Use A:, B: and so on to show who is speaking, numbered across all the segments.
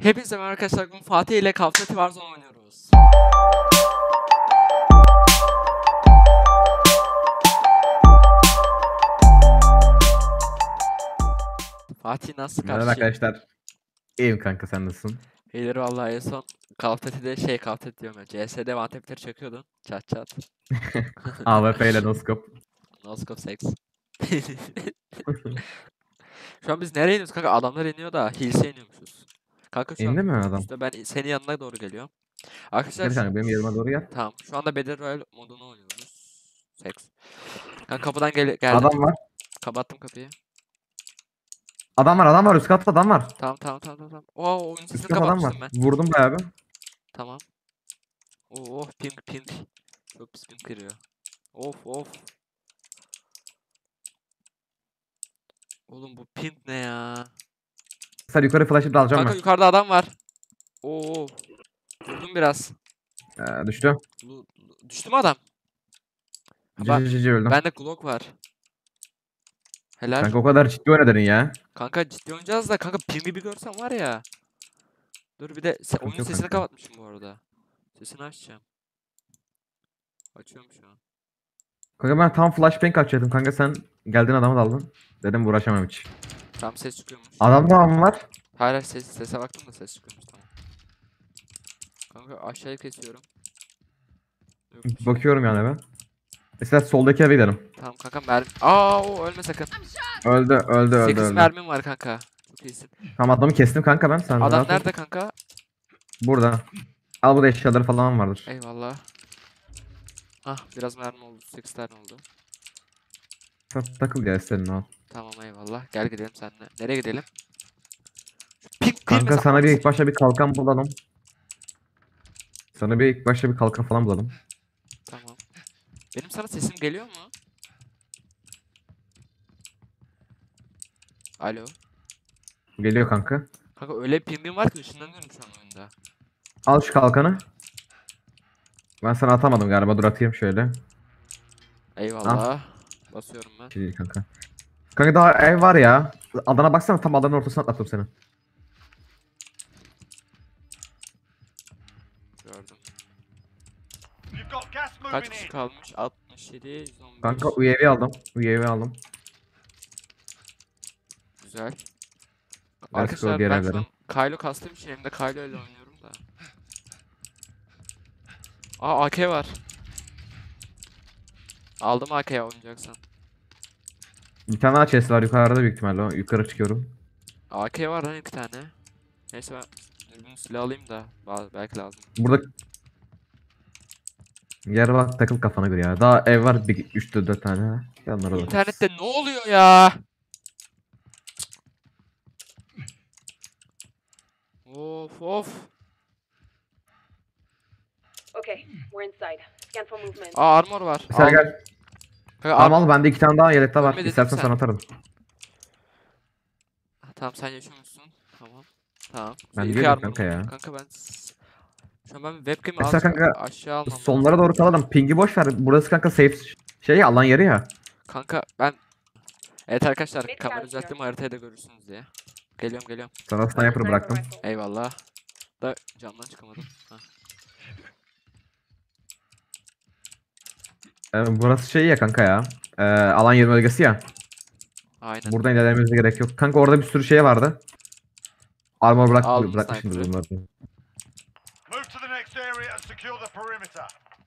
A: Hepinize merhaba arkadaşlar. Bugün Fatih ile Call of Duty Warzone oynuyoruz. Fatih nasıl
B: Merhaba
A: karşı?
B: arkadaşlar. İyiyim kanka, sen nasılsın?
A: İyidir vallahi, en son Call of Duty'de Call of Duty diyorum ya. CS'de vantepleri çakıyordun. Çat çat.
B: AWP ile noskop.
A: No scope sex. Şu an biz nereye iniyoruz kanka? Adamlar iniyor da Hills'e iniyormuşuz. Kanka şu an
B: İndi mi adam?
A: üstte, ben senin yanına doğru geliyorum. Arkadaşlar
B: Gel kanka benim yerime doğru gel.
A: tamam. Şu anda Battle Royale modunu oynuyoruz. Sex. Kanka kapıdan geldim.
B: Adam var.
A: Kapattım kapıyı.
B: Adam var. Üst katta adam var.
A: Tamam. Oo, oyun
B: Üst
A: sesini
B: katta adam var.
A: kapatmıştım ben.
B: Vurdum bayağı bir.
A: Tamam. Oh, ping. Çok pis ping kırıyor. Of. Oğlum bu ping ne ya?
B: Sen yukarı flash'ı da alacağım
A: Kanka
B: ben.
A: yukarıda adam var. Oo. Vurdum biraz.
B: Düştü.
A: Düştü mü adam?
B: Cici öldüm.
A: Bende Glock var. Helal.
B: Kanka o kadar ciddi oynadın ya.
A: Kanka ciddi oynayacağız da kanka ping'i bir görsen var ya. Dur bir de oyunun
B: Yok
A: sesini
B: kanka.
A: kapatmışım bu arada. Sesini açacağım. Açıyorum şu an.
B: Kanka ben tam flashbang açıyordum. Kanka sen geldin adamı da aldın. Dedim uğraşamam hiç.
A: Tam ses çıkıyormuş.
B: Adamda mı var?
A: Hayır sese baktım da ses çıkıyormuş, tamam. Kanka aşağıya kesiyorum. Yok, bir şey.
B: Bakıyorum yani ben. Mesela soldaki eve gidelim.
A: Tamam kanka o ölme sakın.
B: Öldü
A: 8
B: öldü.
A: mermim var kanka. Çok iyisin.
B: Tamam adamı kestim kanka ben. Sen
A: Adam
B: rahat ol.
A: nerede kanka?
B: Burada. Al burada eşyaları falan vardır.
A: Eyvallah. Biraz mermi oldu. 8 tane oldu.
B: Takıl ya senin al.
A: Tamam eyvallah. Gel gidelim seninle. Nereye gidelim? Pik
B: Kanka sana bir ilk başta bir kalkan bulalım. Sana bir ilk başta bir kalkan falan bulalım.
A: Tamam. Benim sana sesim geliyor mu? Alo.
B: Geliyor kanka.
A: Kanka öyle bir pingim var ki ışınlanıyorum şu an oyunda.
B: Al şu kalkanı. Ben sana atamadım galiba. Dur atayım şöyle.
A: Eyvallah. Basıyorum ben.
B: Şey değil kanka. Kanka daha ev var ya. Adana baksana, tam adanın ortasına atlattım seni.
A: Gördüm.
C: You've got gas
A: Kaç
C: moving
A: kişi
C: in.
A: kalmış? 67, 115.
B: Kanka UAV aldım. UAV aldım.
A: Güzel.
B: go,
A: Arkadaşlar
B: diğer
A: ben şu
B: evlere.
A: an Kylo kastığım için hem de Kylo ile oynuyorum da. AK var. Aldım AK'ya oynayacaksan.
B: Bir tane daha chest var yukarıda büyük ihtimalle. Yukarı çıkıyorum.
A: AK var lan 2 tane. Neyse ben dürbün silah alayım da belki lazım.
B: Burada yer var, takıl kafana göre ya. Daha ev var 3-4 tane. Gel onlara da.
A: İnternette ne oluyor ya? Of.
D: Okay, we're inside. Scan for movement.
A: Armor var.
B: Sen
A: Aldım.
B: gel.
A: Kanka,
B: Tamam al, bende 2 tane daha yelekte var.
A: Ölme dedim
B: İstersen
A: sen.
B: sana atarım.
A: Tamam sen yaşıyormuşsun. Tamam.
B: Ben
A: İki
B: değilim
A: armorum
B: kanka
A: var.
B: ya.
A: Kanka ben şu an ben webcam'i
B: Mesela
A: azıcık
B: kanka
A: aşağı almam lazım.
B: sonlara doğru kalalım. Ping'i boş ver. Burası kanka safe şey, alan yeri ya.
A: Kanka ben evet arkadaşlar
D: Mid
A: kamera
D: crouch
A: düzelttim, haritayı da görürsünüz diye. Geliyorum.
B: Sana sniper bıraktım.
D: rifle.
A: Eyvallah. Da camdan çıkamadım.
B: Burası şey ya kanka ya. Alan yeri bölgesi ya.
A: Aynen.
B: Buradan ilerlememize gerek yok. Kanka orada bir sürü şey vardı. Armor
A: Aldım
B: bırakmışım
A: sniper'ı.
B: bunları.
C: Move to the next area and secure the perimeter.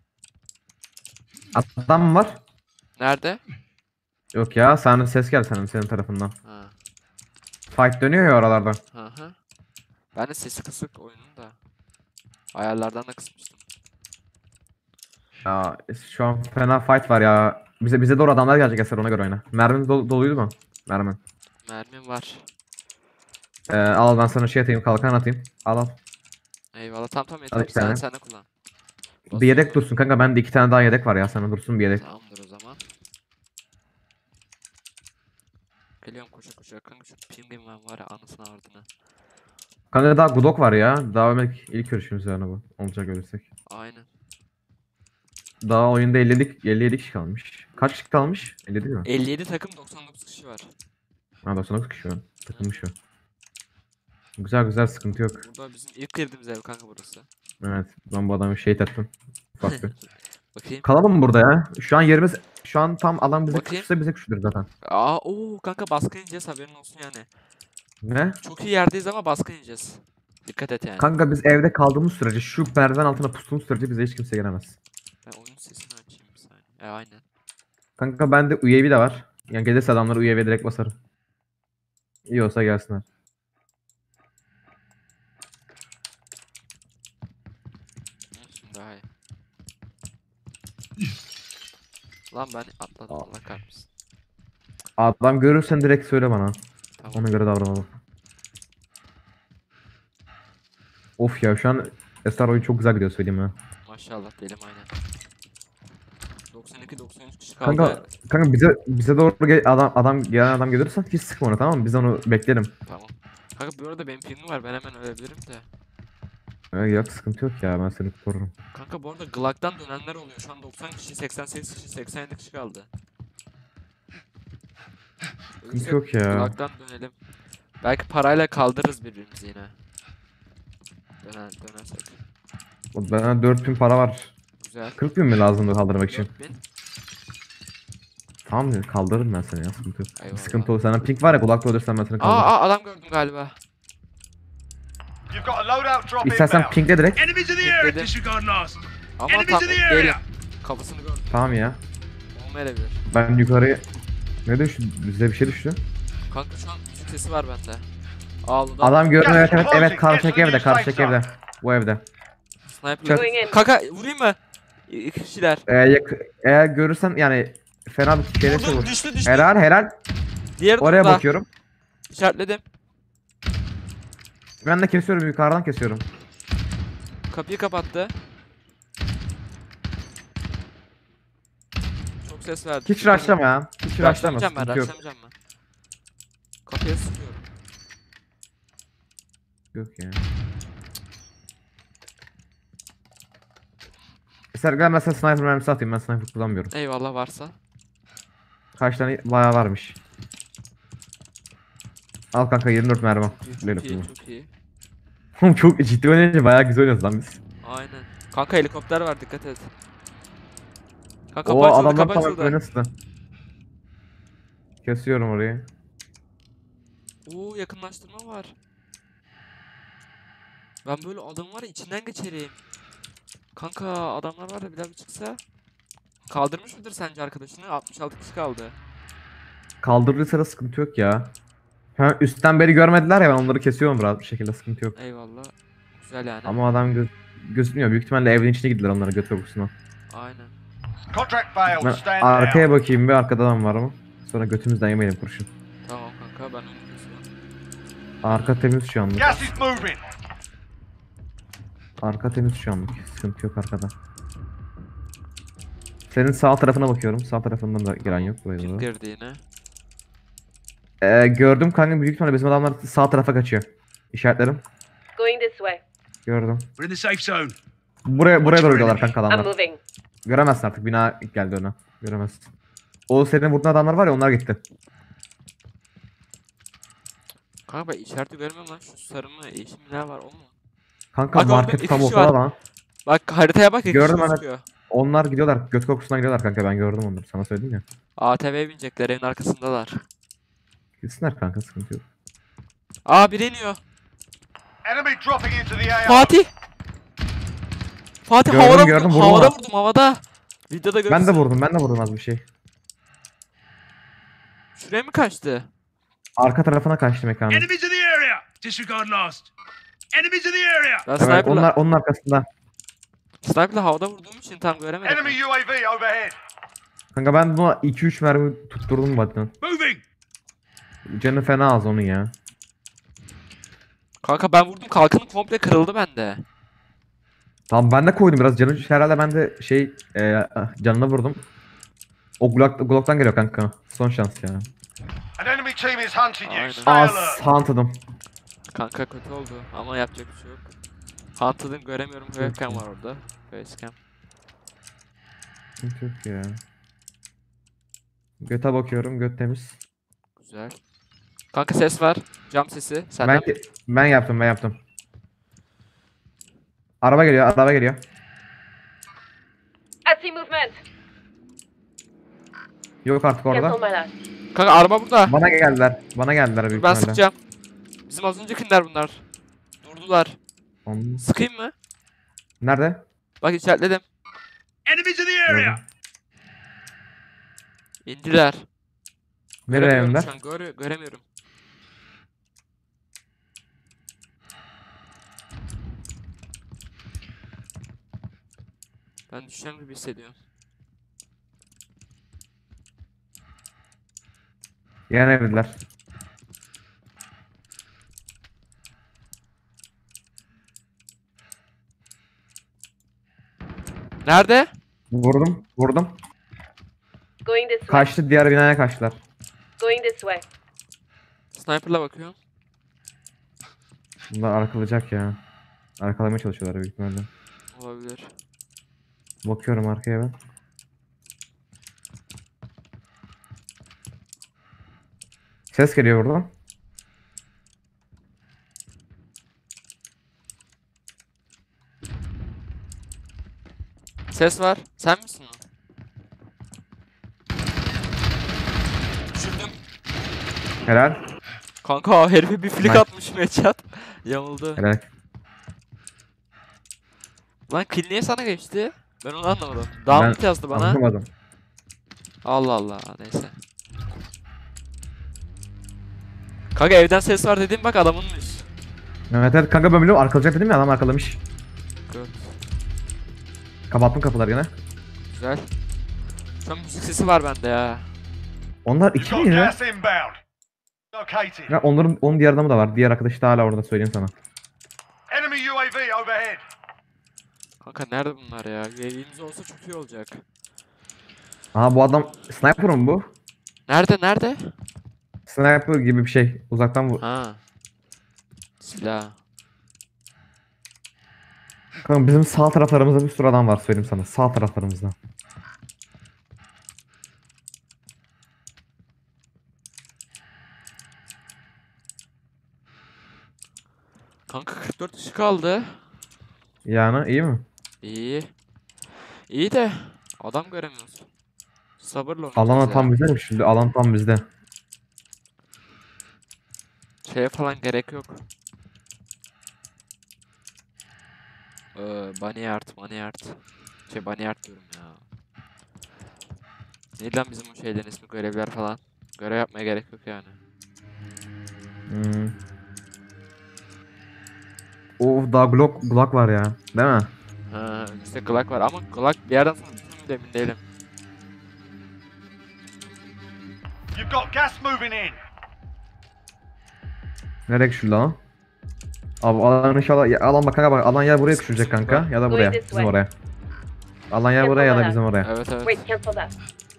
B: Adam mı var?
A: Nerede?
B: Yok ya, ses geldi senin tarafından.
A: Ha.
B: Fight dönüyor ya oralarda.
A: Hı. Ben de sesi kısık oyunun da. Ayarlardan da kısmıştım.
B: Ya şu an fena fight var ya. Bize doğru adamlar gelecek Eser, ona göre oyna. Mermin doluydu mu? Mermin.
A: Mermim var.
B: Al ben sana şey atayım, kalkan atayım. Al.
A: Eyvallah, tamam
B: Al
A: yeter.
B: iki tane.
A: Sen de kullan.
B: Bir yedek dursun kanka, bende 2 tane daha yedek var ya, sana dursun bir yedek.
A: Tamamdır o zaman. Geliyorum koşa. Kanka şu pingim var ya, anasını ardına.
B: Kanka daha Gudok var ya. Daha belki ilk görüşümüz yani bu. Olacak görürsek.
A: Aynen.
B: Daha oyunda 57 kişi kalmış. Kaç kişi kalmış? 50 değil mi?
A: 57 takım, 99 kişi var.
B: Ha 99 kişi şu an. Takılmış şu an. Güzel güzel, sıkıntı yok.
A: Burada bizim ilk girdiğimiz ev kanka burası.
B: Evet, ben bu adamı şehit ettim. Ufak bir.
A: Bakayım.
B: Kalalım mı burada ya? Şu an tam adam bize
A: Bakayım.
B: küçülse bize küçülür zaten.
A: Kanka baskın yiyeceğiz, haberin olsun yani.
B: Ne?
A: Çok iyi yerdeyiz ama baskın yiyeceğiz. Dikkat et yani.
B: Kanka biz evde kaldığımız sürece, şu merdiven altına pustuğumuz sürece bize hiç kimse gelemez.
A: Ben oyun sesini açayım bir saniye. Aynen.
B: Kanka bende UAV de var. Yani gelirse adamları UAV direkt basarım. İyi olsa gelsinler.
A: Şimdi daha iyi. Lan ben atladım, Allah kahretsin.
B: Adam görürsen direkt söyle bana.
A: Tamam.
B: Ona göre davranalım. Of ya, şu an Esrar oyun çok güzel gidiyor, söyleyeyim ha.
A: Maşallah diyelim, aynen. 92-93 kişi kaldı.
B: Kanka bize doğru gelen adam gelirse hiç sıkma onu, tamam mı? Biz onu bekleyelim.
A: Tamam. Kanka bu arada benim pingim var, ben hemen ölebilirim de.
B: Yok, sıkıntı yok ya, ben seni korurum.
A: Kanka bu arada Glock'tan dönenler oluyor. Şu an 90 kişi, 88 kişi, 87 kişi kaldı.
B: Sıkıntı yok ya.
A: Glock'tan dönelim. Belki parayla kaldırırız birbirimizi yine. Dönersek.
B: Bana 4000 para var.
A: Güzel.
B: 40 bin mi lazımdı kaldırmak için?
A: 4000.
B: Tamam, kaldırırım ben seni ya, sıkıntı yok.
A: Eyvallah.
B: Sıkıntı olur. Senden pink var ya, kulakta olursan ben seni kaldırırım.
A: Adam gördüm galiba.
C: You've got a loadout drop
B: İstersen
C: inbound.
B: pinkle direkt.
E: Enemies in the area,
A: Dedim.
E: disregard last.
A: Ama
E: Enemies
A: tam
E: in the
A: değilim.
E: area.
A: Kafasını gördüm.
B: Tamam ya.
A: Olmayabilir.
B: Ben yukarıya... Ne düştü? Bize bir şey düştü.
A: Kanka şu an müzik sesi var bende. Ağlıda.
B: Adam gördüm,
C: Gel,
B: evet evet
C: closing,
B: evet, karşıdaki
C: get to
B: evde,
C: the
B: karşıdaki
C: safe
B: evde. Bu evde.
A: Sniper.
D: Going in.
A: Kanka vurayım mı? İki kişiler.
B: Eğer görürsen yani fena bir şeyle
A: Vurdum,
B: vur.
A: düştü düştü.
B: Helal.
A: Diğer
B: Oraya
A: durumda.
B: bakıyorum.
A: İşaretledim.
B: Ben de kesiyorum, yukarıdan kesiyorum.
A: Kapıyı kapattı. Çok ses verdi.
B: Hiç rushlama ya. Hiç rushlama,
A: Rushlamayacağım ben,
B: sıkıntı yok.
A: rushlamayacağım ben. Kapıya sıkıyorum.
B: Yok ya. Eser gel, ben sana sniper mermisi atayım, ben sniper kullanmıyorum.
A: Eyvallah varsa.
B: Kaç tane bayağı varmış. Al kanka, 24 mermi. Böyle
A: Çok iyi,
B: kullan.
A: çok iyi.
B: Oğlum çok ciddi oynayınca bayağı güzel oynuyoruz lan biz.
A: Aynen. Kanka helikopter var, dikkat et. Kanka
B: O
A: kapı açıldı,
B: adamlar
A: kapı
B: tam
A: açıldı.
B: oynasın. Kesiyorum orayı.
A: Oo, yakınlaştırma var. Ben böyle adam var ya, içinden geçerim. Kanka adamlar var ya, bir daha bir çıksa. Kaldırmış mıdır sence arkadaşını? 66 kişi kaldı.
B: Kaldırırsa da sıkıntı yok ya. Ha, üstten beri görmediler ya, ben onları kesiyorum rahat bir şekilde, sıkıntı yok.
A: Eyvallah. Güzel yani.
B: Ama adam gözükmüyor. Büyük ihtimalle evin içine gittiler, onlara göt kokusuna.
A: Aynen.
C: Contract failed.
B: Ben
C: Stand
B: arkaya
C: down.
B: bakayım bir, arkada adam var mı? Sonra götümüzden yemeyelim kurşun.
A: Tamam kanka, ben önümü kesiyorum.
B: Arka temiz şu anlık.
C: Gas is moving.
B: Arka temiz şu anlık. Sıkıntı yok arkada. Senin sağ tarafına bakıyorum. Sağ tarafından da gelen yok buraya
A: Kim
B: doğru.
A: girdi yine?
B: Gördüm kanka, büyük ihtimalle bizim adamlar sağ tarafa kaçıyor. İşaretlerim.
D: Going this way.
B: Gördüm.
E: We're in the safe zone.
B: Buraya doğru gidiyorlar kanka
D: I'm
B: adamlar.
D: moving.
B: Göremezsin artık, bina geldi öne. Göremezsin. O senin vurduğun adamlar var ya, onlar gitti.
A: Kanka ben işareti görmüyorum lan, şu sarı mı yeşil mi ne var, o mu?
B: Kanka
A: Bak, orada
B: market
A: iki
B: tam
A: kişi
B: ortada
A: var.
B: lan.
A: Bak haritaya bak, iki
B: Gördüm,
A: kişi
B: evet.
A: gözüküyor.
B: Onlar gidiyorlar. Göt kokusundan gidiyorlar kanka, ben gördüm onları. Sana söyledim ya.
A: ATV'ye binecekler, evin arkasındalar.
B: Gitsinler kanka, sıkıntı yok.
A: Biri iniyor.
C: Enemy dropping into the AO.
A: Fatih! Fatih,
B: Gördüm,
A: havada
B: gördüm,
A: vurdum,
B: vurdum
A: havada
B: ona.
A: vurdum, havada. Videoda görürsün.
B: Ben de vurdum az bir şey.
A: Şuraya mı kaçtı?
B: Arka tarafına kaçtım ekranın.
E: Enemies in the area, disregard last. Enemies in the area.
A: Ben
B: Evet,
A: sniper'la,
B: onun arkasında.
A: sniper'la havada vurduğum için tam göremedim.
C: Enemy UAV overhead.
B: Kanka ben buna 2-3 mermi tutturdum badiden.
E: Moving.
B: Canı fena az onun ya.
A: Kanka ben vurdum, kalkanı komple kırıldı bende.
B: Tamam, ben de koydum biraz canı, herhalde ben de canına vurdum. O Glock'tan geliyor kanka. Son şans ya.
C: An enemy team is hunting you.
A: Aynen.
C: Stay
B: Az
C: alert.
B: huntladım.
A: Kanka kötü oldu ama yapacak bir şey yok. Hunted'ın göremiyorum, webcam var orada. Facecam.
B: Sıkıntı yok ya. Göte bakıyorum, göt temiz.
A: Güzel. Kanka ses var. Cam sesi. Senden
B: Ben yaptım. Araba geliyor.
D: I see movement.
B: Yok artık
D: Cancel
B: orada.
D: my last.
A: Kanka araba burada.
B: Bana geldiler büyük
A: Ben
B: ihtimalle.
A: sıkacağım. Bizim az öncekiler bunlar. Durdular.
B: Oğlum,
A: Sıkayım mı?
B: nerede?
A: Bak işaretledim.
E: Enemies in the area!
B: Gördüm.
A: İndiler.
B: Nereye
A: Göremiyorum
B: evimler?
A: şu an, göremiyorum. Ben düşeceğim gibi hissediyorum.
B: Yan evdiler.
A: Nerede?
B: Vurdum.
D: Going this way.
B: Kaçtı, diğer binaya kaçtılar.
D: Going this way.
A: Sniper'la bakıyorum.
B: Bunlar arkalayacak ya. Arkalamaya çalışıyorlar büyük ihtimalle.
A: Olabilir.
B: Bakıyorum arkaya ben. Ses geliyor buradan.
A: Ses var. Sen misin o? Düşürdüm.
B: Helal.
A: Kanka herife bir flick
B: Nice.
A: atmışım headshot. Yamuldu.
B: Helal.
A: Lan kill niye sana geçti? Ben onu anlamadım. Download yazdı bana.
B: Anlamadım.
A: Allah Allah neyse. Kanka evden ses var dediğim bak adamınmış.
B: Evet kanka, ben biliyorum, arkalayacak dedim ya, adam arkalamış.
A: Good.
B: Kapattım kapıları gene.
A: Güzel. Şu an müzik sesi var bende ya.
B: Onlar
C: You've
B: iki
C: got
B: miydi?
C: gas inbound. Located.
B: Ya onun diğer adamı da var. Diğer arkadaş da hala orada, söyleyeyim sana.
C: Enemy UAV overhead.
A: Kanka nerede bunlar ya? UAV'miz olsa çok iyi olacak.
B: Aha, bu adam sniper mı bu?
A: Nerede?
B: Sniper gibi bir şey. Uzaktan bu.
A: Ha. Silah.
B: Kanka bizim sağ taraflarımızda bir sürü adam var, söyleyeyim sana. Sağ taraflarımızda.
A: Kanka 44 kişi kaldı.
B: Yani iyi mi?
A: İyi. İyi de adam göremiyoruz. Sabırla
B: Alan
A: oynayacağız
B: tam
A: ya.
B: bizdeymiş şimdi. Alan tam bizde.
A: Şeye falan gerek yok. Bunny Art. Bunny Art diyorum ya. Neydi lan bizim o şeylerin ismi, görevler falan. Görev yapmaya gerek yok yani.
B: Hmm. Of, daha Glock var ya. Değil mi?
A: Ha, işte Glock var ama Glock bir yerden sonra bütün emin değilim.
C: You've got gas moving in.
B: Nereye küçüldü lan? Abi alan inşallah alan, bak kanka, bak alan ya buraya küçülecek kanka ya da buraya, bizim oraya. Alan ya buraya ya da bizim oraya.
A: Evet.
D: Wait, cancel that.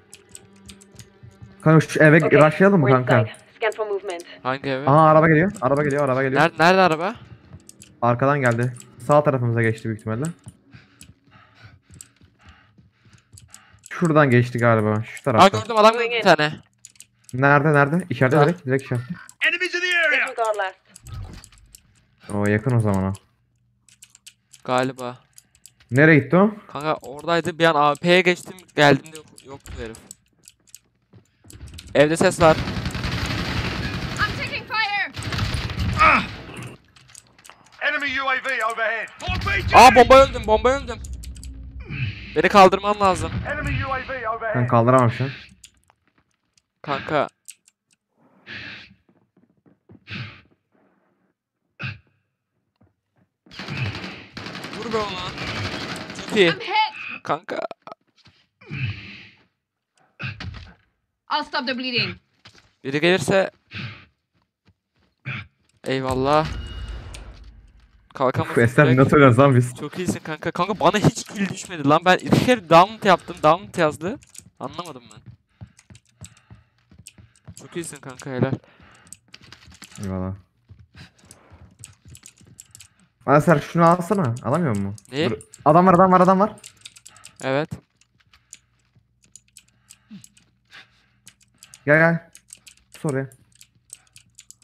B: Kanka şu eve
D: Okay,
B: rushlayalım mı
D: we're
B: kanka?
D: inside. Scan for movement.
A: Hangi eve?
B: Aha, araba geliyor.
A: Nerede araba?
B: Arkadan geldi. Sağ tarafımıza geçti büyük ihtimalle. Şuradan geçti galiba. Şu
A: Aa
B: tarafta.
A: gördüm, adam gördüm bir tane.
B: Nerede? İçeride,
A: Ha.
B: direkt işaret.
E: Enemies in the area!
D: Disregard last.
B: O yakın o zaman o.
A: Galiba.
B: Nereye gitti o?
A: Kanka oradaydı, bir an AWP'ye geçtim, geldiğimde yoktu herif. Evde ses var.
F: I'm taking fire!
C: Enemy UAV overhead.
A: Aa bomba öldüm. Beni kaldırman lazım.
C: Enemy UAV
B: Ben
C: overhead.
B: kaldıramam şu an.
A: Kanka. Vur be ona. Çok iyi.
F: I'm hit!
A: Kanka.
F: I'll stop the bleeding.
A: Biri gelirse. Eyvallah. Kalkamazsın
B: Eser
A: direkt.
B: nasıl oynuyoruz lan biz?
A: Çok iyisin kanka. Kanka bana hiç kill düşmedi lan. Ben iki kere download yaptım. Download yazdı. Anlamadım ben. Çok iyisin kanka, helal.
B: Eyvallah. Eser şunu alsana. Alamıyor mu?
A: Ne?
B: Dur. Adam var.
A: Evet.
B: Gel. Sorry.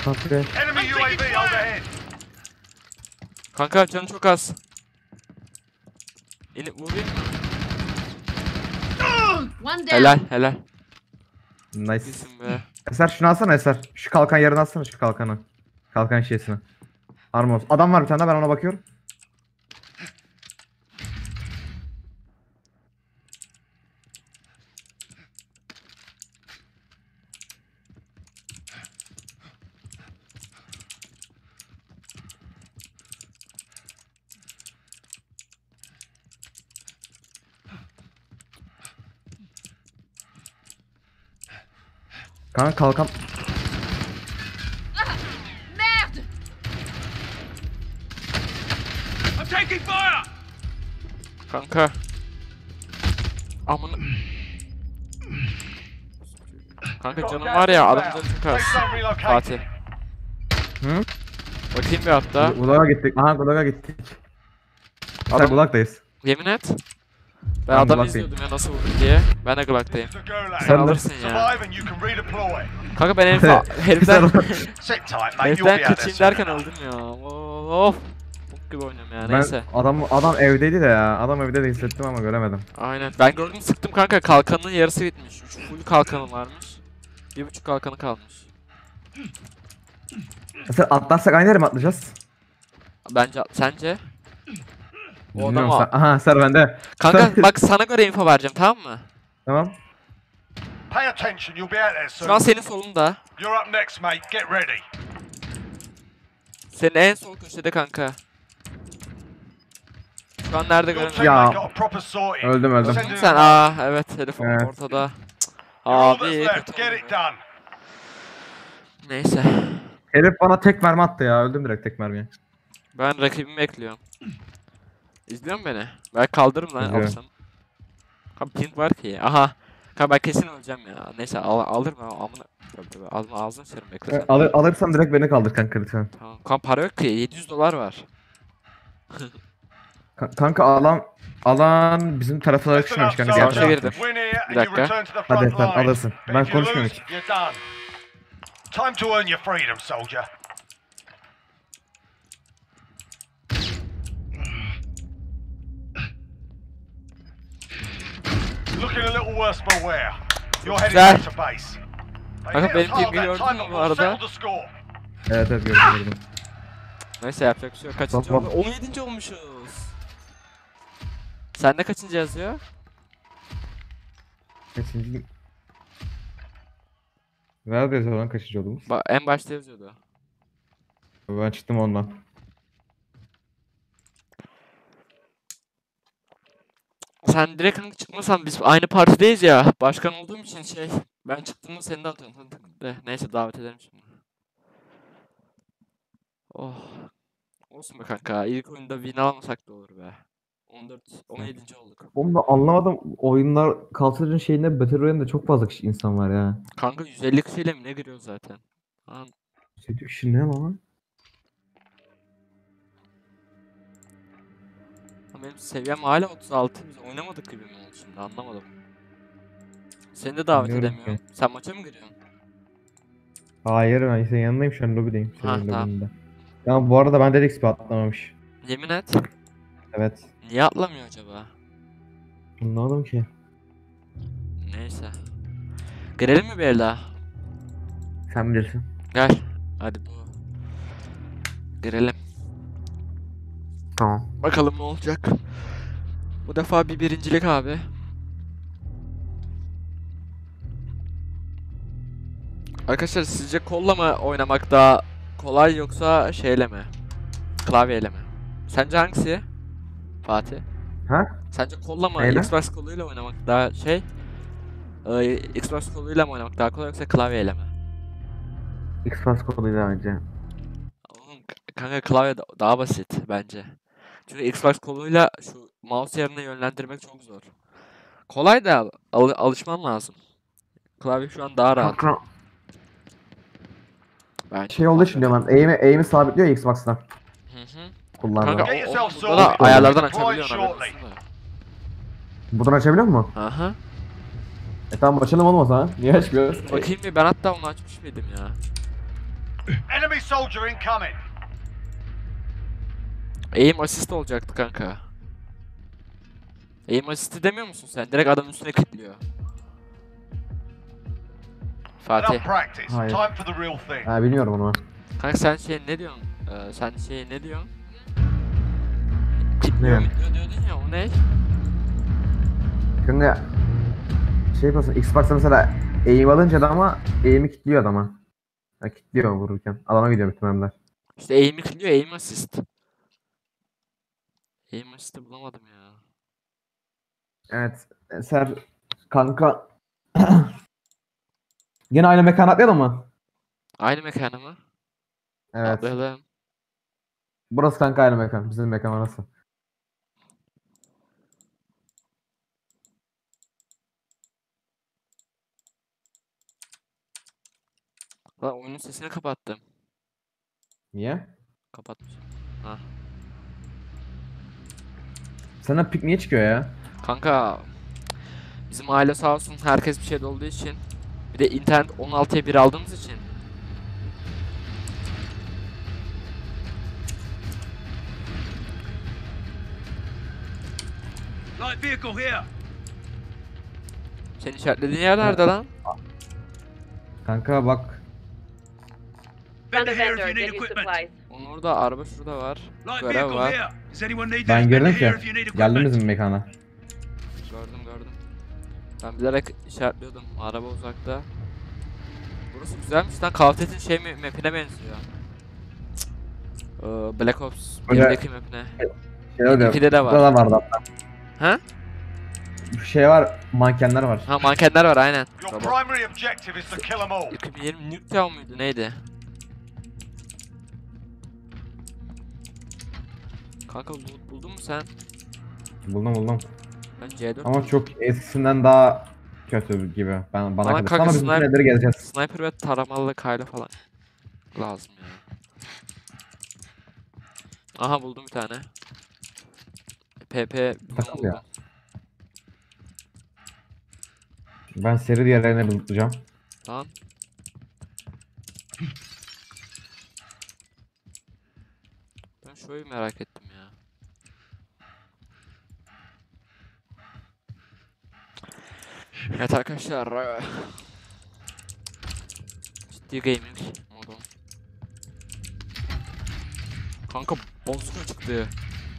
B: Kanka.
C: Enemy UAV overhead.
A: Kanka canı çok az. İnip vurayım.
F: One down.
A: Helal helal.
B: Nice.
A: İyisin be.
B: Eser şunu alsana Eser. Şu kalkan yerine alsana şu kalkanı. Kalkan şeysini. Armor. Adam var bir tane, ben ona bakıyorum. Kanka kalkan.
F: Merde!
E: I'm taking fire!
A: Kanka. Amına. Kanka canım var ya, adamın canı çok az.
C: Safe zone relocated.
A: Fatih.
B: Hı?
A: Bakayım bir hatta.
B: Gulaga gittik. Aha Gulaga gittik. Adam
A: Adam-
B: Gulag'dayız.
A: Yemin et. Ben
B: Ben
A: adamı
B: Glock'tayım.
A: izliyordum ya nasıl vurduk diye. Ben de Glock'tayım.
C: This is the Gulag.
A: Sen
B: Sen de-
A: alırsın ya.
C: Survive and you can redeploy.
A: Kanka ben heriften,
C: Sit tight, mate. You'll be
A: heriften
C: out there
A: kaçayım
C: soon
A: derken
C: enough.
A: öldüm ya. Of. Bok gibi oynuyorum ya, neyse.
B: Ben adam evdeydi de ya. Adam evde de hissettim ama göremedim.
A: Aynen. Ben gördüm, sıktım kanka, kalkanının yarısı bitmiş. 3 full kalkanı varmış. 1,5 kalkanı kalmış.
B: Mesela atlarsak aynı yere mi atlayacağız?
A: Bence, sence? O
B: Bilmiyorum
A: adamı...
B: sen. Aha Ser bende.
A: Kanka bak sana göre info vereceğim, tamam mı?
B: Tamam.
C: Pay attention, you'll be out there
A: Şu an
C: soon.
A: senin solunda.
C: You're up next, mate. Get ready.
A: Senin en sol köşede kanka. Şu an nerede
C: Your
A: göremiyorum.
C: teammate
B: Ya.
C: got a proper sorting.
B: Öldüm.
C: Send in
A: Sen
C: a-
A: evet, herif
B: Evet.
A: ortada.
C: You're all
A: Abi
C: that's left.
A: kötü
C: Get
A: oldu
C: it
A: be.
C: done.
A: Neyse.
B: Herif bana tek mermi attı ya. Öldüm direkt tek mermiye.
A: Ben rakibimi bekliyorum. İzliyor musun beni? Ben kaldırırım lan
B: İzliyorum.
A: alırsam. Kanka ping var ki. Aha. Kanka ben kesin öleceğim ya. Neyse alırım ya. Amına ağzına sıçarım, bekle sen.
B: Alırsam direkt beni kaldır kanka lütfen.
A: Tamam. Kanka para yok ki. $700 var.
B: Kanka alan bizim taraflara
C: Listen up,
B: düşmemiş kanka diğer
A: Savaşa
C: soldier.
A: girdim.
B: tarafta.
C: Win here and
A: Bir
C: you
A: dakika.
C: return to the
B: Hadi
C: front
B: sen
C: line.
B: alırsın.
C: But
B: Ben
C: if you lose,
B: konuşmuyorum hiç.
C: you're done. Time to earn your freedom, soldier. Looking a little worse for wear. You're heading
A: Güzel.
C: back to base. They
A: Kanka
C: hit us
A: benim
C: hard
A: ping'i
C: that
A: gördün
C: time,
A: mü
C: but
A: bu
C: we'll
A: arada?
C: settle the score.
B: Evet gördüm.
A: Neyse yapacak bir şey yok. Kaçıncı
B: Tamam.
A: oldu? 17. olmuşuz. Sende kaçıncı yazıyor?
B: Kaçıncı? Nerede yazıyor lan kaçıncı olduğumuz?
A: En başta yazıyordu.
B: Ben çıktım ondan.
A: Sen direkt kanka çıkmasan biz aynı partideyiz ya. Başkan olduğum için ben çıktığımda seni de atıyorum. Neyse davet ederim şimdi. Oh. Olsun be kanka. İlk oyunda win almasak da olur be. 17. olduk.
B: Oğlum ben anlamadım. Oyunlar Culture'ın şeyinde Battle Royale'de çok fazla kişi insan var ya.
A: Kanka 150 kişiyle mi ne giriyor zaten? Lan,
B: 7 kişi ne lan?
A: benim seviyem hala 36. Biz oynamadık gibi mi oldu şimdi, anlamadım. Seni de davet
B: Bilmiyorum
A: edemiyorum. Sen maça mı giriyorsun?
B: Hayır ben senin yanındayım şu an lobideyim.
A: Ha,
B: Senin
A: tamam.
B: lobinde. Ya bu arada ben de XP atlamamış.
A: Yemin et.
B: Evet.
A: Niye atlamıyor acaba?
B: Anlamadım ki.
A: Neyse. Girelim mi bir el daha?
B: Sen bilirsin.
A: Gel. Hadi bu. Girelim.
B: Tamam.
A: Bakalım ne olacak. Bu defa bir birincilik abi. Arkadaşlar sizce kolla mı oynamak daha kolay yoksa şeyle mi? Klavyeyle mi? Sence hangisi? Fatih.
B: Ha?
A: Sence kolla mı?
B: Neyle?
A: Xbox koluyla oynamak daha Xbox koluyla mı oynamak daha kolay yoksa klavyeyle mi?
B: Xbox koduyla bence.
A: Oğlum, kanka klavye daha basit bence. Çünkü Xbox koluyla şu mouse yerine yönlendirmek çok zor. Kolay da alışman lazım. Klavye şu an daha rahat.
B: Kanka
A: Bence.
B: şey olduğu için diyorum ben. Aim'i sabitliyor ya Xbox'ta.
A: Hı hı.
B: Kullanma.
A: Kanka
C: Get yourself
A: burada da
C: sorted.
A: ayarlardan
C: Deploy
A: açabiliyorsun
C: shortly.
A: haberin olsun da.
B: Buradan açabiliyor musun?
A: Aha.
B: Tamam açalım olmaz ha. Niye açmıyoruz?
A: Bakayım bir, ben hatta onu açmış mıydım ya?
C: Enemy soldier incoming.
A: Aim assist olacaktı kanka. Aim assist demiyor musun sen? Direkt adamın üstüne kilitliyor.
C: Enough
A: Fatih.
C: practice.
B: Hayır.
C: Time for the real thing.
B: Ha bilmiyorum onu.
A: Kanka sen ne diyorsun? Sen ne diyorsun?
B: Ne?
A: Kilitliyor diyordun ya, o ne?
B: Kanka şey yapıyorsun, Xbox'ta mesela aim alınca da ama aim'i kilitliyor adama. Ha, kilitliyor vururken. Adama gidiyor bütün mermiler.
A: İşte aim'i kilitliyor, aim assist. Aim assist'i bulamadım ya.
B: Evet. Eser kanka. Yine aynı mekan atlayalım mı?
A: Aynı mekanı mı?
B: Evet.
A: Atlayalım.
B: Burası kanka aynı mekan. Bizim mekan orası.
A: Lan oyunun sesini kapattım.
B: Niye?
A: Kapatmışım. Ha.
B: Sana pik niye çıkıyor ya?
A: Kanka bizim aile sağ olsun, herkes bir şeyde olduğu için, bir de internet 16'ya 1 aldığımız için
E: Light vehicle here.
A: senin işaretlediğin yer nerede lan?
B: Kanka bak.
D: Found a
E: Vendor here if
D: vendor.
E: you need
D: Get you
E: equipment.
D: supplies.
A: Onun orada araba şurada var.
E: Light
A: Görev
E: vehicle
A: var.
E: here. Does anyone need
B: Ben
E: this?
B: gördüm
E: Vendor
B: ki.
E: here if you need
B: Geldim
E: equipment.
B: bizim mekana.
A: Gördüm. Ben bilerek işaretliyordum. Araba uzakta. Burası güzelmiş lan. Call of Duty'nin map'ine benziyor. Cık. Black Ops
B: Böyle-
A: 1'deki map'ine.
B: Şey oluyor.
A: İkide de var.
B: Burada da vardı hatta.
A: Ha?
B: Bir şey var. Mankenler var.
A: Ha, mankenler var aynen.
C: Your
A: Robot.
C: primary objective is to kill them all.
A: 2020 Nuketown muydu neydi? Kanka loot buldun mu sen?
B: Buldum.
A: Ben C4
B: Ama çok eskisinden daha kötü gibi. Bana
A: Bana
B: kalırsa.
A: kanka
B: Ama biz bütün
A: sniper-
B: evleri gezeceğiz.
A: sniper ve taramalı kayla falan lazım ya. Aha buldum bir tane. PP
B: Takıl
A: buldum.
B: ya. Ben seri diğerlerine bulacağım.
A: Lan. Ben şöyle merak ettim ya. Evet arkadaşlar. Ciddi gaming modum. Kanka bazuka çıktı.